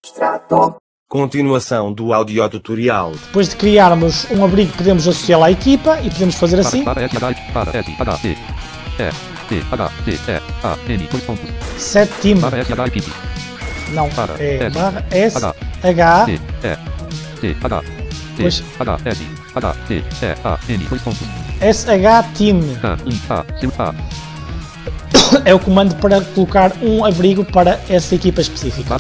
Continuação do audiotutorial. Depois de criarmos um abrigo, podemos associá-lo à equipa e podemos fazer assim. Set team. Não, é barra S, H, depois SH team. É o comando para colocar um abrigo para essa equipa específica.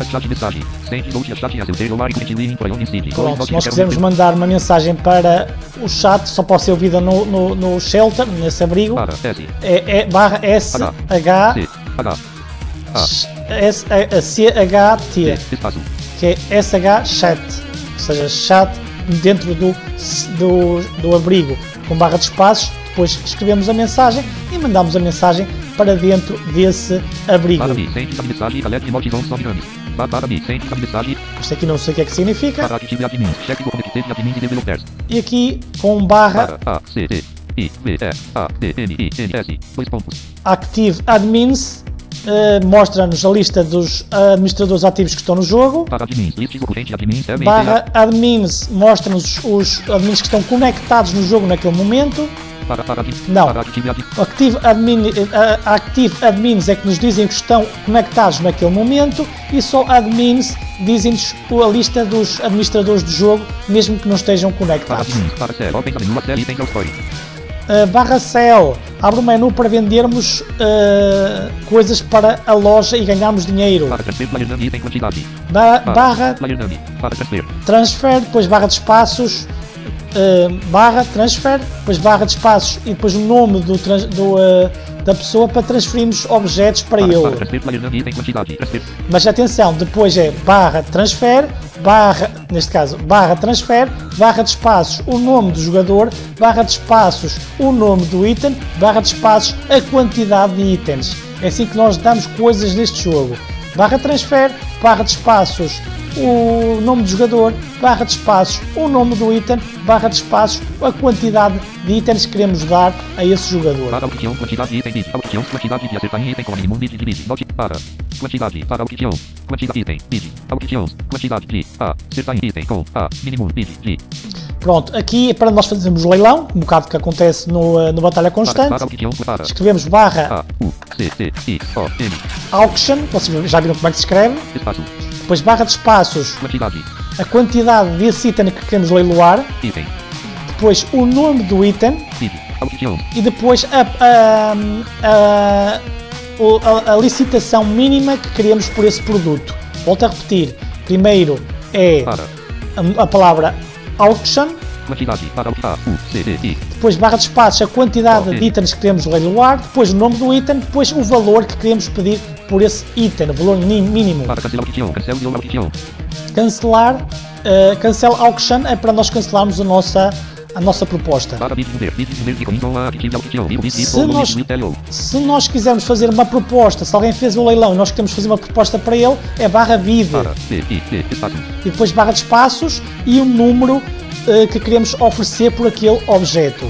Pronto, se nós quisermos mandar uma mensagem para o chat, só pode ser ouvida no shelter, nesse abrigo. É barra SH CHT, que é SH chat, ou seja, chat dentro do abrigo com barra de espaços. Depois escrevemos a mensagem e mandamos a mensagem para dentro desse abrigo. Isto aqui não sei o que é que significa. E aqui com barra Active Admins mostra-nos a lista dos administradores ativos que estão no jogo. Barra Admins mostra-nos os admins que estão conectados no jogo naquele momento. Não, Active Admins é que nos dizem que estão conectados naquele momento e só Admins dizem-nos a lista dos administradores do jogo, mesmo que não estejam conectados. Barra Sell abre o menu para vendermos coisas para a loja e ganharmos dinheiro. Barra Transfer, depois barra de espaços, barra transfer, depois barra de espaços e depois o nome da pessoa para transferirmos objetos para ele. Mas atenção, depois é barra transfer, neste caso barra transfer, barra de espaços o nome do jogador, barra de espaços o nome do item, barra de espaços a quantidade de itens. É assim que nós damos coisas neste jogo. Barra transfer, barra de espaços o nome do jogador, barra de espaços o nome do item, barra de espaços a quantidade de itens que queremos dar a esse jogador. Quantidade de item, quantidade de acertar em item com mínimo de quantidade para item, quantidade de acertar em item com mínimo de. Pronto, aqui é para nós fazermos o leilão, um bocado que acontece no Batalha Constante. Escrevemos barra Auction, vocês já viram como é que se escreve. Depois barra de espaços, a quantidade desse item que queremos leiloar, depois o nome do item e depois a licitação mínima que queremos por esse produto. Volto a repetir, primeiro é a palavra Auction, depois barra de espaços, a quantidade de itens que queremos leiloar, depois o nome do item, depois o valor que queremos pedir por esse item, o valor mínimo. Cancelar, cancel auction é para nós cancelarmos a nossa proposta. Se nós quisermos fazer uma proposta, se alguém fez um leilão e nós queremos fazer uma proposta para ele, é barra bid. E depois barra de espaços e o número que queremos oferecer por aquele objeto.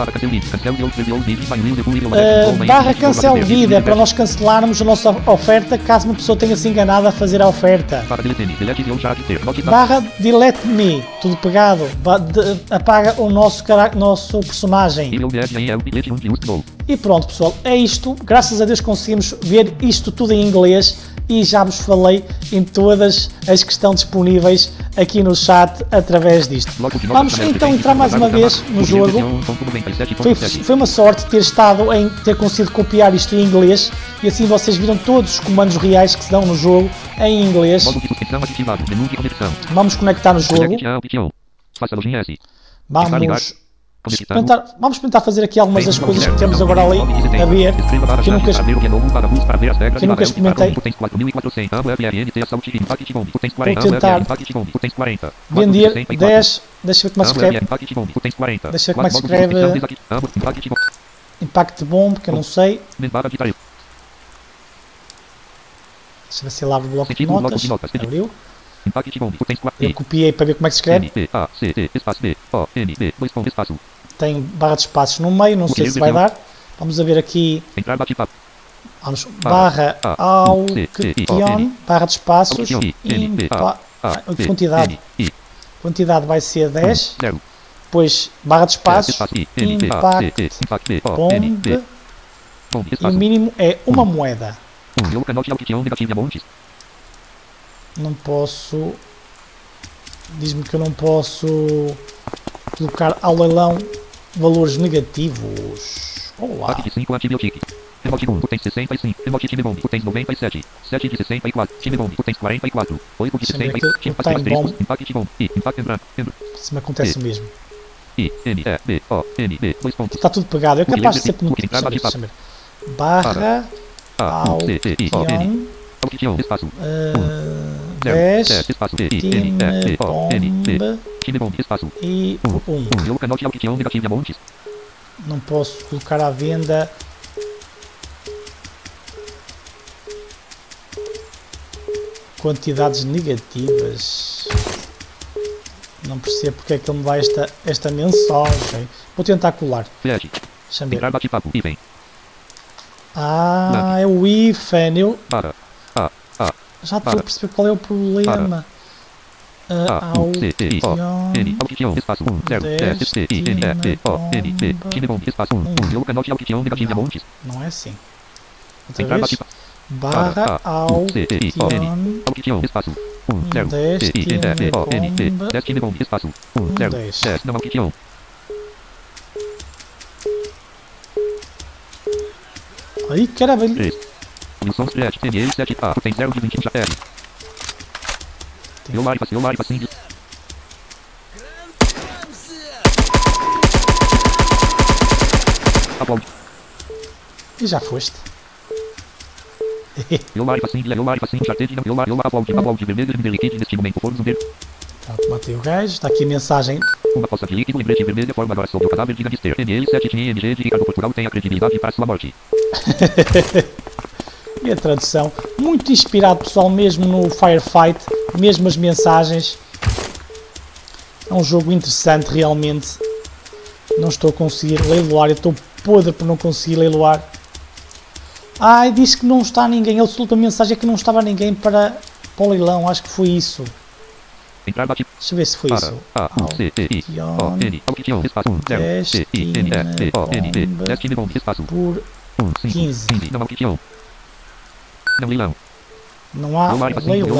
Barra cancel bid é para nós cancelarmos a nossa oferta caso uma pessoa tenha se enganado a fazer a oferta. Barra delete me, tudo pegado, apaga o nosso personagem. E pronto, pessoal, é isto. Graças a Deus conseguimos ver isto tudo em inglês e já vos falei em todas as que estão disponíveis aqui no chat através disto. Vamos então entrar mais uma vez no jogo. Foi uma sorte ter conseguido copiar isto em inglês e assim vocês viram todos os comandos reais que se dão no jogo em inglês. Vamos conectar no jogo. Vamos tentar fazer aqui algumas das coisas que temos agora ali a ver, que nunca experimentei. Vou tentar vender 10, deixa eu ver como é que se escreve, Impact Bomb, que eu não sei. Deixa eu ver se ele abre o bloco de notas, abriu. Eu copiei para ver como é que se escreve. Tem barra de espaços no meio, não sei se vai dar. Vamos a ver aqui. Vamos, barra auction, barra de espaços, Quantidade. Quantidade vai ser 10. 0. Depois barra de espaços. Impact Bomb. E o mínimo é uma moeda. Não posso. Diz-me que eu não posso colocar ao leilão valores negativos. Olá. de 5 antibiótico. Remote 1, potência 65. Remote time bomb, potência 97. 7 de 64. Time bomb, potência 44. 8 de 60. Time asterisco. Impact bomb. Impact embra. Se me acontece o mesmo. I-N-E-B-O-N-B. 2 pontos. Está tudo pegado. É capaz de ser que não. Barra. Auction, espaço. 10. Espaço. Time bomb. Espaço. E 1. Eu canote auction negativo montes. Não posso colocar à venda. Quantidades negativas. Não percebo porque é que ele me dá esta mensagem. Vou tentar colar. Deixa-me ver. Ah, é o IFAN. Eu já estou a perceber qual é o problema. Auction, espaço 1, 0, time bomb, espaço 1, eu canote auction negativo montes. Não é assim. Outra vez. Barra auction, espaço 1, 0, 10 time bomb, espaço 1, 0, 10, não auction. Aí, caralho. Wilson Stretch, TNE 7A, tem 0 de 21 já perde. Eu live assim. Aplaude. E já foste. Eu live assim, charted, não, eu aplaude, vermelho, liquide, neste momento, for zumbi. Pronto, matei o gajo, está aqui a mensagem. Uma poça de líquido, lembrete vermelha, forma agora sobre o cadáver de Gangster. NL 7 TNG de Ricardo Portugal tem a credibilidade para sua morte. E a tradução, muito inspirado pessoal mesmo no Firefight, mesmo as mensagens. É um jogo interessante realmente. Não estou a conseguir leiloar, eu estou podre por não conseguir leiloar. Ai, disse que não está ninguém, ele soltou a mensagem que não estava ninguém para o leilão, acho que foi isso. Deixa eu ver se foi isso. Por 15. Não leilão. Não há leilão.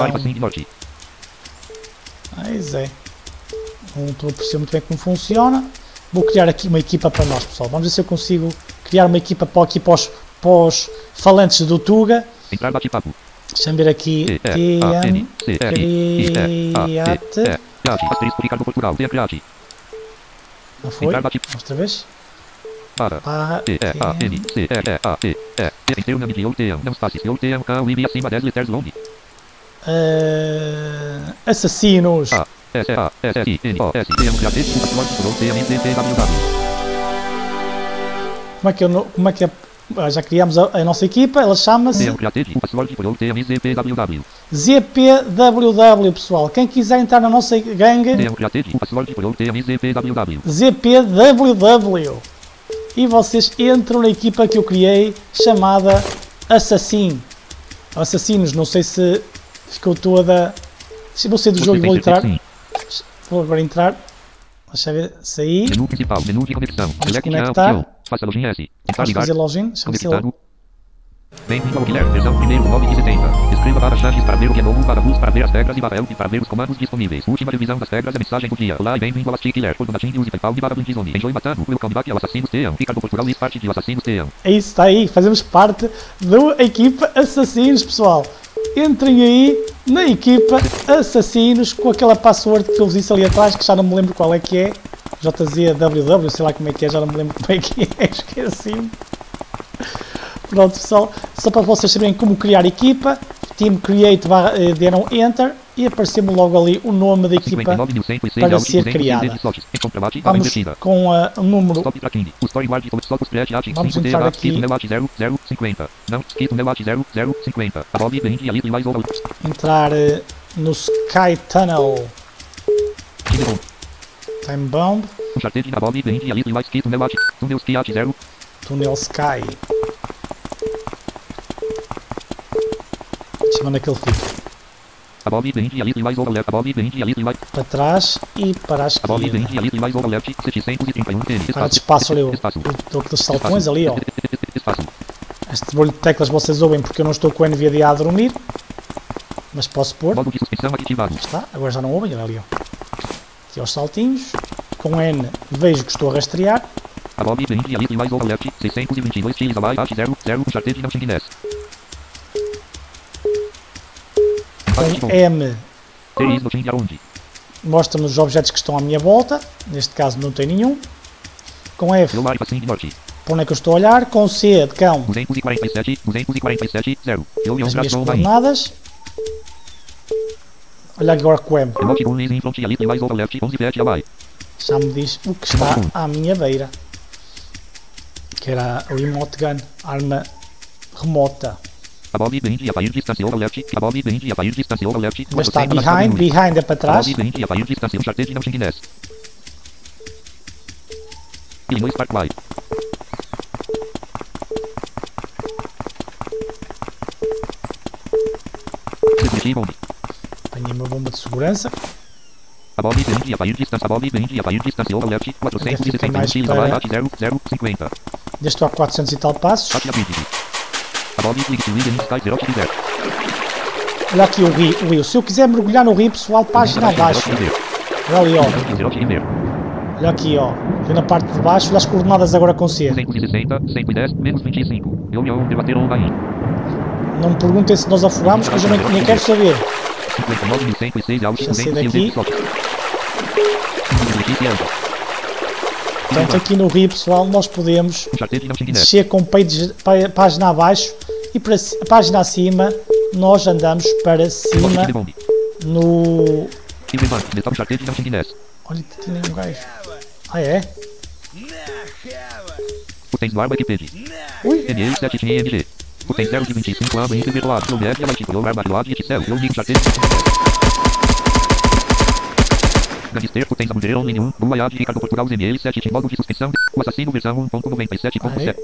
Mas é. Não estou a perceber muito bem como funciona. Vou criar aqui uma equipa para nós, pessoal. Vamos ver se eu consigo criar uma equipa para os falantes do Tuga. Deixa-me ver aqui. TM Create. Não foi? Outra vez? Barra assassinos. Como é que é? Já criamos a nossa equipa, ela chama-se ZPWW, pessoal. Quem quiser entrar na nossa gangue, ZPWW. E vocês entram na equipa que eu criei, chamada Assassinos. Não sei se ficou toda. Vou sair do jogo e vou entrar. Vou agora entrar. Deixa eu ver, sair. Menu principal, menu de conexão. Vamos conectar. Faça login S. Vamos fazer login. Conectado. Bem-vindo ao Guilherme, versão 1.970. Escreva barra chaves para ver o que é novo, para bus para ver as regras e barra help para ver os comandos disponíveis. Última revisão das regras é mensagem do dia. Olá e bem-vindo ao Astic Guilherme. Por Donatinho use PayPal e barra Blind Zone. Enjoy matando. Welcome back ao Assassinos Team. Ricardo Portugal e parte de Assassinos Team. É isso, está aí. Fazemos parte da equipa Assassinos, pessoal. Entrem aí na equipa Assassinos com aquela password que eu vos disse ali atrás, que já não me lembro qual é que é. JZWW, sei lá como é que é, já não me lembro como é que é, esqueci-me. Pronto, pessoal, só para vocês saberem como criar equipa, Team Create, deram Enter e apareceu-me logo ali o nome da equipa para ser criada. Vamos com o número. Vamos entrar aqui. Entrar no Sky Tunnel. Time Bomb. Túnel Sky. Deixa-me onde é que ele fica. Above blend a list mais overlap. Above blend a list mais. Para trás e para a Above esquerda. blend a list mais overlap. 731 tênis. Para de espaço ali, Espaço. aqueles saltões ali, ó. Espaço. Este barulho de teclas vocês ouvem porque eu não estou com o NVDA a dormir. Mas posso pôr. Modo de suspensão ativado. Está, agora já não ouvem, olha ali, ó. Aqui aos saltinhos. Com N vejo que estou a rastrear. Above blend a list mais overlap. 622 X abai H00 Uncharted não Shinginess. Com M Teris no Shingi aonde? mostra-me os objetos que estão à minha volta. Neste caso não tem nenhum. Com F, Celular Passim de Norte. para onde é que eu estou a olhar? Com C de cão, 247 0. Reunião as minhas tração Bahia. coordenadas. Olha agora com o M. Emote Guns em front a list mais overlap. 11 Pet abai. Já me diz o que está à minha beira. Que era a remote gun, arma remota. Above blend a fire distância overlap. Above blend a fire distância overlap. Mas está behind é para trás. Above blend a fire distância Uncharted não Shinginess. Illinois Parkway. Desligue onde? Apanhei uma bomba de segurança. Above blend a fire distância. Above blend a fire distância overlap. 461 X abai H0050. Já estou a 400 e tal passos. Página Bridge. Above click to William Sky 0 quiser. Olha aqui o rio. Se eu quiser mergulhar no rio, pessoal, página abaixo. Olha ali, ó. 0 quiser. Olha aqui, ó. Eu na parte de baixo, olha as coordenadas agora com C. 160, 110, menos 25. Reunião debater online. Não me perguntem se nós afogamos, que eu já nem quero saber. 59.106 algo Deixa eu sair 200 daqui. Portanto, aqui no rio, pessoal, nós podemos Uncharted não Shinginess. descer com página abaixo e para a página acima nós andamos para cima no... Uncharted não Shinginess. Olha que tinha um gajo. Ah, é? Potens do arma Wikipedia. Ui, NL 7 MG. Potens 0 de 25 arma interverlado. No média vai tipo arma do lado de Excel. Eu ligo Uncharted. Ganister, potens a mulher online 1. Boa de Ricardo Portugal NL 7 modo de suspensão. O assassino versão 1.97.7.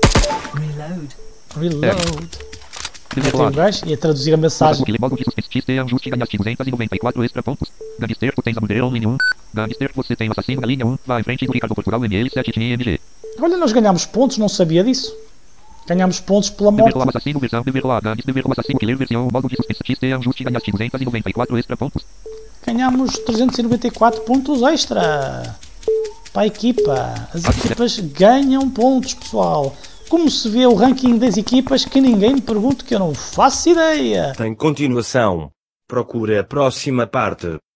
reload. Tem um gajo e a traduzir a mensagem. Modo de suspensão. Ajuste ganha 294 extra pontos. Ganister, potens a mulher online 1. Ganister, você tem o assassino da linha 1. Vai em frente do Ricardo Portugal NL 7 MG. Olha, nós ganhamos pontos, não sabia disso. Ganhamos pontos pela morte. Deverlo assassino versão deverlo assassino killer versão modo de suspensão. Ajuste ganha 294 extra pontos. Ganhamos 394 pontos extra para a equipa. As equipas ganham pontos, pessoal. Como se vê o ranking das equipas, que ninguém me pergunte, que eu não faço ideia. Tem continuação. Procure a próxima parte.